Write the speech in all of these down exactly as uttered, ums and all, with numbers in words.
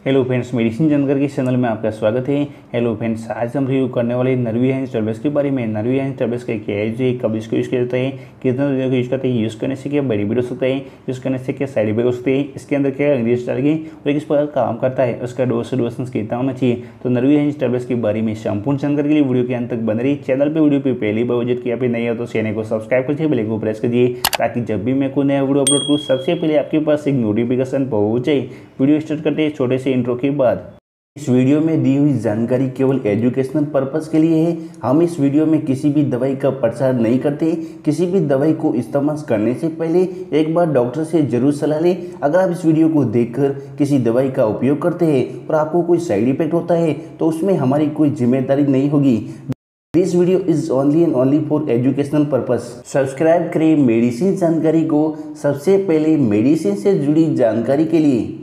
Hello friends, medicine जानकारी के channel में आपका स्वागत है। हेलो फ्रेंड्स, आज हम रिव्यू करने वाले नरवी हैंस टैबलेट्स के बारे में। नरवी हैंस टैबलेट्स का क्या यूज है, कब इसको यूज़ किया जाता है, कितना दिनों को यूज़ करते हैं, यूज़ करने से क्या बेनिफिट हो सकता है, यूज़ करने से क्या साइड इफेक्ट हो सकते हैं, इसके अंदर क्या इंग्रेडिएंट्स डालेंगे और किस प्रकार काम करता है, उसका डोज से डोसेंस कितना होना चाहिए। तो नरवी हैंस टैबलेट्स के बारे में संपूर्ण जानकारी के लिए वीडियो के अंत तक बन रही। चैनल पर वीडियो पर पहली बार विजिट किया, नहीं हो तो चैनल को सब्सक्राइब करिए, बेल को प्रेस करिए ताकि जब भी मैं कोई नया वीडियो अपलोड करूँ सबसे पहले आपके पास एक नोटिफिकेशन पहुँच जाए। वीडियो स्टार्ट करते हैं छोटे से इंट्रो के बाद। इस वीडियो में दी हुई जानकारी केवल एजुकेशनल पर्पस के लिए है। हम इस वीडियो में किसी भी दवाई का प्रचार नहीं करते। किसी भी दवाई को इस्तेमाल करने से पहले एक बार डॉक्टर से जरूर सलाह लें। अगर आप इस वीडियो को देखकर किसी दवाई का उपयोग करते हैं और आपको कोई साइड इफेक्ट होता है तो उसमें हमारी कोई जिम्मेदारी नहीं होगी। This video is only and only for educational purpose. Subscribe करें मेडिसिन जानकारी को सबसे पहले मेडिसिन से जुड़ी जानकारी के लिए।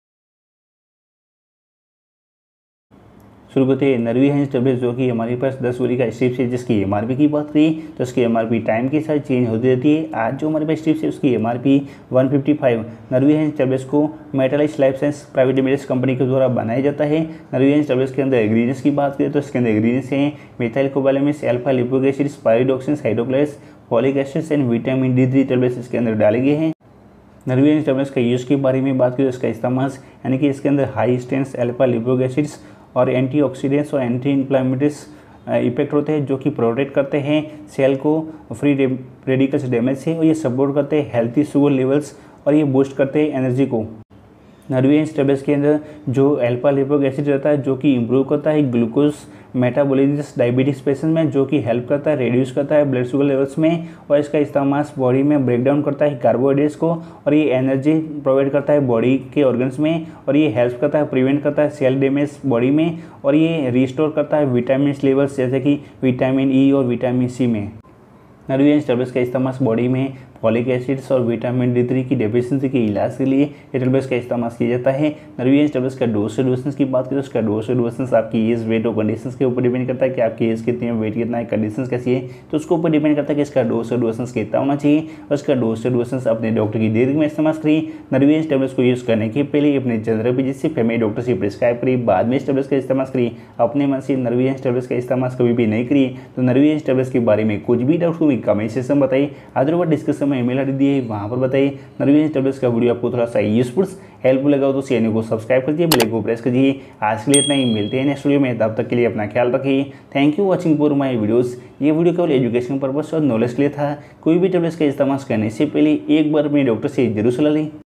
शुरू करते हैं नरवी हैंस टैबलेट्स, जो कि हमारे पास दस गोली का स्ट्रिप्स है, जिसकी एमआरपी की बात करें तो उसकी एमआरपी टाइम के साथ चेंज होती रहती है। आज जो हमारे पास स्ट्रिप्स है उसकी एमआरपी एक सौ पचपन। नरवी हैंस टैबलेट्स को मेटालाइज life science private limited company के द्वारा बनाया जाता है। नरवी हैंस टैबलेट्स के अंदर इंग्रीडिएंट्स की बात करें तो इसके अंदर इंग्रीडिएंट्स हैं methylcobalamin, alpha lipoic acid, pyridoxine, hydrochloride, folic acid and vitamin D three tablets इसके अंदर डाले गए हैं। नरवी हैंस टैबलेट्स का यूज़ के बारे में बात करें तो इसका इस्तेमाल यानी कि इसके अंदर high strength alpha lipoic acids और एंटीऑक्सीडेंट्स और एंटी इन्फ्लेमेटरीज इफेक्ट होते हैं, जो कि प्रोटेक्ट करते हैं सेल को फ्री रेडिकल्स डैमेज से, और ये सपोर्ट करते हैं हेल्थी शुगर लेवल्स और ये बूस्ट करते हैं एनर्जी को। नरवी हैंस टैबलेट्स के अंदर जो अल्फा लिपोइक एसिड रहता है जो कि इम्प्रूव करता है ग्लूकोज मेटाबॉलिज्म डायबिटीज पेशेंट में, जो कि हेल्प करता है रिड्यूस करता है ब्लड शुगर लेवल्स में, और इसका इस्तेमाल बॉडी में ब्रेक डाउन करता है कार्बोहाइड्रेट्स को, और ये एनर्जी प्रोवाइड करता है बॉडी के ऑर्गन्स में, और ये हेल्प करता है प्रिवेंट करता है सेल डैमेज बॉडी में, और ये रिस्टोर करता है विटामिन लेवल्स जैसे कि विटामिन ई और विटामिन सी में। नरवी हैंस टैबलेट्स का इस्तेमाल बॉडी में फॉलिक एसिड्स और विटामिन डी थ्री की डेफिशिएंसी के इलाज के लिए ये टैबलेट्स का इस्तेमाल किया जाता है। नरवी हैंस टैबलेट्स का डोज से डोसेंस की बात करें तो उसका डोज से डोसेंस आपकी एज, वेट और कंडीशंस के ऊपर डिपेंड करता है कि आपकी एज कितनी है, वेट कितना है, कंडीशंस कैसी है, तो उसके ऊपर डिपेंड करता है कि इसका डोज से डोसेंस कितना होना चाहिए, और उसका डोज से डोसेंस अपने डॉक्टर की देरी में इस्तेमाल करिए। नरवी हैंस टैबलेट्स को यूज़ करने के पहले अपने जनरल फिजिशियन से फैमिली डॉक्टर से प्रिस्क्राइब करिए, बाद में इस टैबलेट्स का इस्तेमाल करिए। अपने मन से नरवी हैंस टैबलेट्स का इस्तेमाल कभी भी नहीं करिए। तो नरवी हैंस टैबलेट्स के बारे में कुछ भी डाउट हुई कमेंट सेक्शन में बताइए, अदरवाइज डिस्क्रिप्शन में ईमेल आईडी दिए वहाँ पर बताइए। नरवी हैंस टैबलेट्स का वीडियो आपको थोड़ा सा यूजफुल हेल्पफुल लगा तो चैनल को सब्सक्राइब करिए, बेल को प्रेस कीजिए। आज के लिए इतना ही, मिलते हैं नेक्स्ट वीडियो में, तब तक के लिए अपना ख्याल रखिए। Thank you watching for my videos. ये वीडियो केवल एजुकेशन पर्पस और नॉलेज के लिए था। कोई भी टैबलेट्स का इस्तेमाल करने से पहले एक बार अपने डॉक्टर से जरूर सलाह लें।